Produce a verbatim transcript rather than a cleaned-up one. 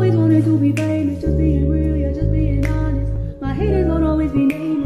always wanted to be famous, just being real, yeah, just being honest. My haters won't always be nameless.